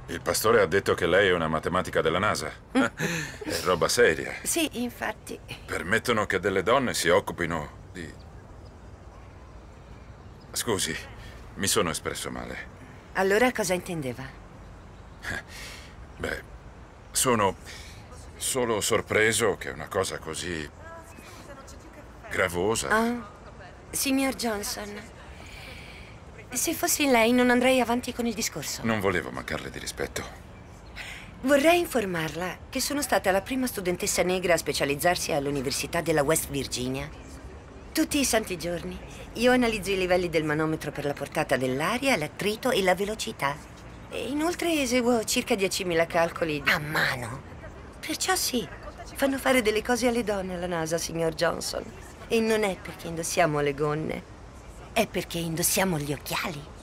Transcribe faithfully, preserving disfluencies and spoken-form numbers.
Il pastore ha detto che lei è una matematica della NASA. È roba seria. Sì, infatti. Permettono che delle donne si occupino di... Scusi, mi sono espresso male. Allora cosa intendeva? Beh, sono solo sorpreso che una cosa così gravosa... Ah, signor Johnson, se fossi lei non andrei avanti con il discorso. Non volevo mancarle di rispetto. Vorrei informarla che sono stata la prima studentessa negra a specializzarsi all'Università della West Virginia. Tutti i santi giorni io analizzo i livelli del manometro per la portata dell'aria, l'attrito e la velocità. E inoltre eseguo circa diecimila calcoli a mano. Perciò sì, fanno fare delle cose alle donne alla NASA, signor Johnson. E non è perché indossiamo le gonne, è perché indossiamo gli occhiali.